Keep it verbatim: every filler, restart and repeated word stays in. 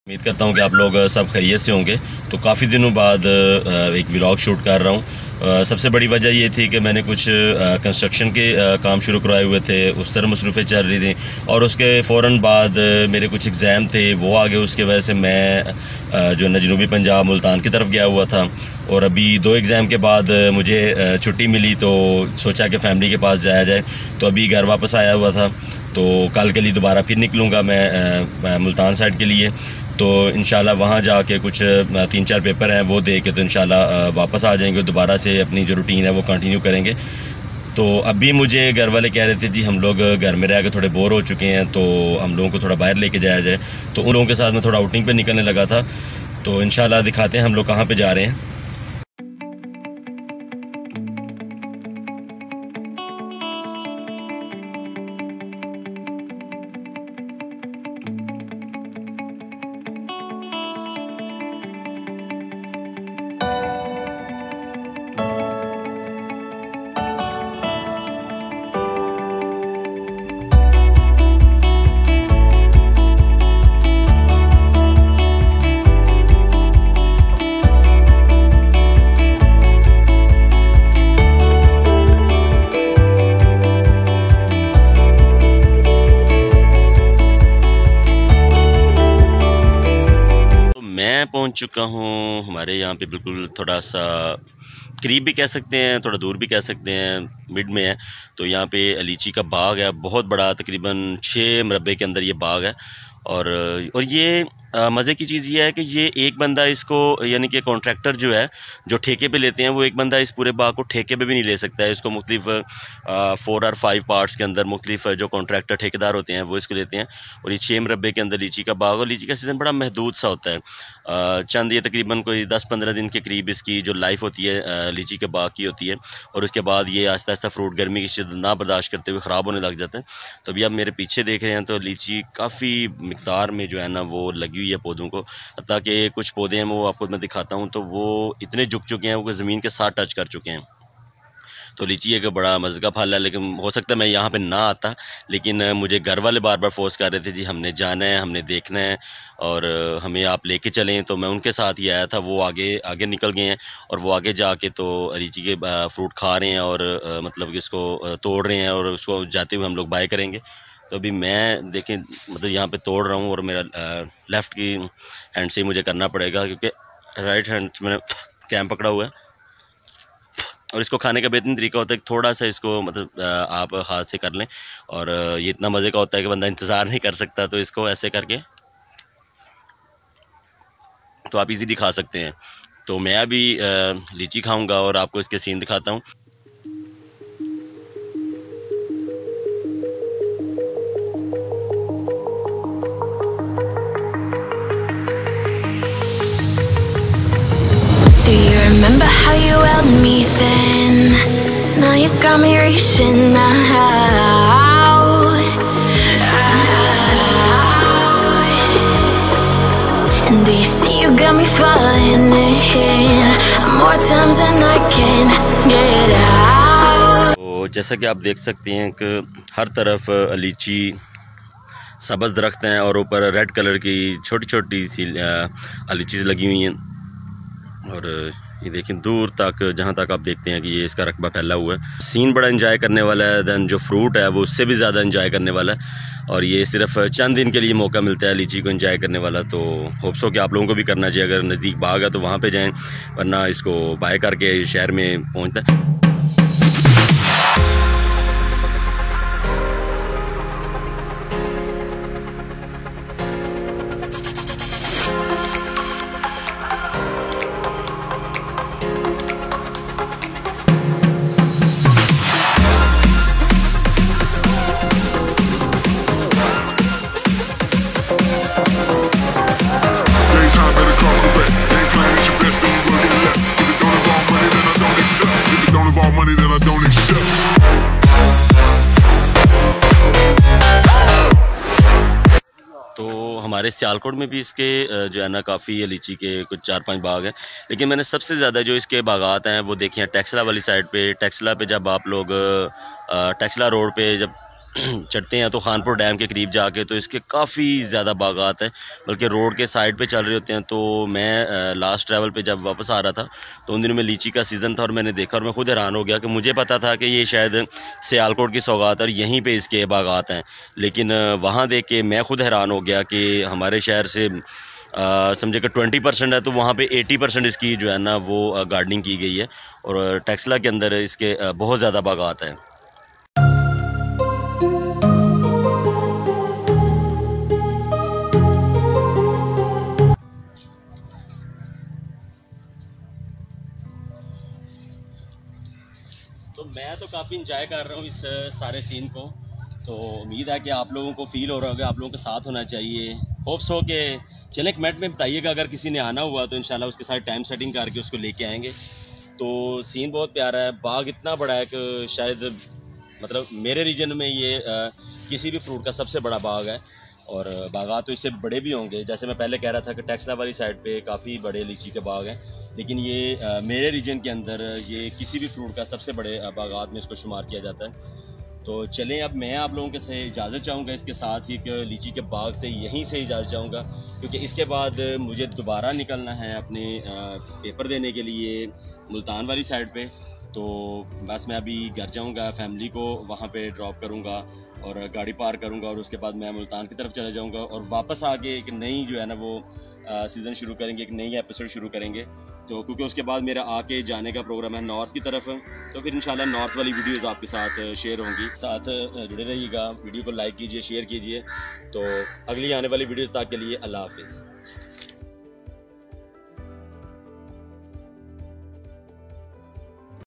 उम्मीद करता हूँ कि आप लोग सब खैरियत से होंगे। तो काफ़ी दिनों बाद एक व्लॉग शूट कर रहा हूँ। सबसे बड़ी वजह ये थी कि मैंने कुछ कंस्ट्रक्शन के काम शुरू करवाए हुए थे, उस तरह मसरूफ़ें चल रही थी और उसके फ़ौरन बाद मेरे कुछ एग्ज़ाम थे वो आ गए। उसके वजह से मैं जो है जनूबी पंजाब मुल्तान की तरफ गया हुआ था और अभी दो एग्ज़ाम के बाद मुझे छुट्टी मिली तो सोचा कि फ़ैमिली के पास जाया जाए। तो अभी घर वापस आया हुआ था, तो कल के लिए दोबारा फिर निकलूँगा मैं मुल्तान साइड के लिए। तो इंशाल्लाह वहाँ जाके कुछ तीन चार पेपर हैं वो दे के तो इंशाल्लाह वापस आ जाएंगे, दोबारा से अपनी जो रूटीन है वो कंटिन्यू करेंगे। तो अभी मुझे घर वाले कह रहे थे जी हम लोग घर में रह के थोड़े बोर हो चुके हैं, तो हम लोगों को थोड़ा बाहर लेके जाया जाए। तो उन लोगों के साथ मैं थोड़ा आउटिंग पे निकलने लगा था। तो इंशाल्लाह दिखाते हैं हम लोग कहाँ पर जा रहे हैं। मैं पहुंच चुका हूं हमारे यहाँ पे, बिल्कुल थोड़ा सा करीब भी कह सकते हैं, थोड़ा दूर भी कह सकते हैं, मिड में है। तो यहाँ पे लीची का बाग है, बहुत बड़ा, तकरीबन छः मरबे के अंदर ये बाग है। और और ये मज़े की चीज़ ये है कि ये एक बंदा इसको, यानी कि कॉन्ट्रैक्टर जो है जो ठेके पे लेते हैं, वो एक बंदा इस पूरे बाग को ठेके पे भी नहीं ले सकता है। इसको मुख्तलिफ फोर और फाइव पार्ट्स के अंदर मुख्तलिफ जो कॉन्ट्रैक्टर ठेकेदार होते हैं वो इसको लेते हैं। और ये छः मरबे के अंदर लीची का बाग, और लीची का सीज़न बड़ा महदूद सा होता है। आ, चंद ये तकरीबन कोई दस पंद्रह दिन के करीब इसकी जो लाइफ होती है लीची के बाग की होती है, और उसके बाद ये आहिस्ता आहिस्ता फ्रूट गर्मी की शिद्दत ना बर्दाश्त करते हुए ख़राब होने लग जाते हैं। तो अभी आप मेरे पीछे देख रहे हैं तो लीची काफ़ी मिकदार में जो है ना वो लगी हुई है पौधों को। ताकि कुछ पौधे हैं वो आपको मैं दिखाता हूँ, तो वो इतने झुक चुके हैं, वो ज़मीन के साथ टच कर चुके हैं। तो लीची एक बड़ा मज़े का फल है, लेकिन हो सकता है मैं यहाँ पे ना आता, लेकिन मुझे घर वाले बार बार फोर्स कर रहे थे जी हमने जाना है, हमने देखना है और हमें आप लेके चलें। तो मैं उनके साथ ही आया था। वो आगे आगे निकल गए हैं और वो आगे जाके तो लीची के फ्रूट खा रहे हैं और मतलब कि इसको तोड़ रहे हैं और उसको जाते हुए हम लोग बाय करेंगे। तो अभी मैं देखें मतलब यहाँ पे तोड़ रहा हूँ और मेरा लेफ़्ट की हैंड से ही मुझे करना पड़ेगा, क्योंकि राइट हैंड मैंने कैम पकड़ा हुआ है। और इसको खाने का बेहतरीन तरीका होता है कि थोड़ा सा इसको मतलब आप हाथ से कर लें, और ये इतना मज़े का होता है कि बंदा इंतज़ार नहीं कर सकता। तो इसको ऐसे करके तो आप इजीली खा सकते हैं। तो मैं अभी लीची खाऊंगा और आपको इसके सीन दिखाता हूँ। Remember how you held me then? Now you got me reaching out, out. And do you see you got me falling in more times than I can get out. तो जैसा कि आप देख सकते हैं कि हर तरफ लीची सब्ज़ दरख्त हैं और ऊपर रेड कलर की छोटी छोटी सी लीचीज़ लगी हुई हैं। और ये देखें दूर तक, जहाँ तक आप देखते हैं कि ये इसका रकबा फैला हुआ है। सीन बड़ा एंजॉय करने वाला है, दैन जो फ्रूट है वो उससे भी ज़्यादा एंजॉय करने वाला है। और ये सिर्फ चंद दिन के लिए मौका मिलता है लीची को एंजॉय करने वाला। तो होप्स हो कि आप लोगों को भी करना चाहिए। अगर नज़दीक बाग है तो वहाँ पे जाएं, वरना इसको बाय करके शहर में पहुँचता है। हमारे सियालकोट में भी इसके जो है ना काफ़ी लीची के कुछ चार पांच बाग हैं, लेकिन मैंने सबसे ज़्यादा जो इसके बागात हैं वो देखे हैं टेक्सला वाली साइड पे। टेक्सला पे जब आप लोग टेक्सला रोड पे जब चढ़ते हैं तो खानपुर डैम के करीब जाके तो इसके काफ़ी ज़्यादा बागात हैं, बल्कि रोड के साइड पे चल रहे होते हैं। तो मैं लास्ट ट्रैवल पे जब वापस आ रहा था तो उन दिनों में लीची का सीज़न था और मैंने देखा और मैं खुद हैरान हो गया कि मुझे पता था कि ये शायद सियालकोट की सौगात और यहीं पे इसके बागात हैं, लेकिन वहाँ देख के मैं खुद हैरान हो गया कि हमारे शहर से समझे कि ट्वेंटी परसेंट है तो वहाँ पे एटी परसेंट इसकी जो है ना वो गार्डनिंग की गई है और टेक्सला के अंदर इसके बहुत ज़्यादा बागात हैं। तो मैं तो काफ़ी इंजॉय कर रहा हूँ इस सारे सीन को, तो उम्मीद है कि आप लोगों को फ़ील हो रहा होगा, आप लोगों के साथ होना चाहिए। होप्स हो कि चलें कमेंट में बताइएगा अगर किसी ने आना हुआ तो इंशाल्लाह उसके साथ टाइम सेटिंग करके उसको लेके आएंगे। तो सीन बहुत प्यारा है, बाग इतना बड़ा है कि शायद मतलब मेरे रीजन में ये आ, किसी भी फ्रूट का सबसे बड़ा बाग है और बागात तो इससे बड़े भी होंगे। जैसे मैं पहले कह रहा था कि टेक्सला वाली साइड पे काफ़ी बड़े लीची के बाग हैं, लेकिन ये आ, मेरे रीजन के अंदर ये किसी भी फ्रूट का सबसे बड़े बागात में इसको शुमार किया जाता है। तो चलें अब मैं आप लोगों के से इजाज़त चाहूँगा, इसके साथ ही कि लीची के बाग से यहीं से इजाज़त चाहूँगा, क्योंकि इसके बाद मुझे दोबारा निकलना है अपने पेपर देने के लिए मुल्तान वाली साइड पे। तो बस मैं अभी घर जाऊँगा, फैमिली को वहाँ पे ड्रॉप करूँगा और गाड़ी पार्क करूँगा और उसके बाद मैं मुल्तान की तरफ चला जाऊँगा और वापस आके एक नई जो है ना वो सीज़न शुरू करेंगे, एक नई एपिसोड शुरू करेंगे। तो क्योंकि उसके बाद मेरा आके जाने का प्रोग्राम है नॉर्थ की तरफ, तो फिर इंशाल्लाह नॉर्थ वाली वीडियोज़ आपके साथ शेयर होंगी। साथ जुड़े रहिएगा, वीडियो को लाइक कीजिए, शेयर कीजिए। तो अगली आने वाली वीडियोज़ तक के लिए अल्लाह हाफिज़।